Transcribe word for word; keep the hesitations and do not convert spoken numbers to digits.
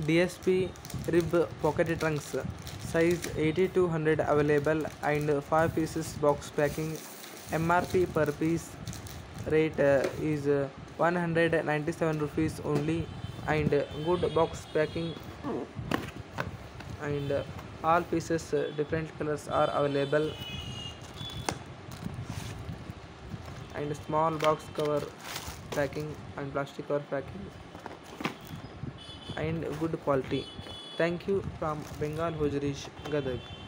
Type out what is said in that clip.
D S P rib pocket trunks, size eighty to one hundred available and five pieces box packing. M R P per piece rate uh, is uh, one hundred ninety-seven rupees only, and uh, good box packing, and uh, all pieces uh, different colors are available, and small box cover packing and plastic cover packing, and good quality. Thank you from Bengal Hosieries, Gadag.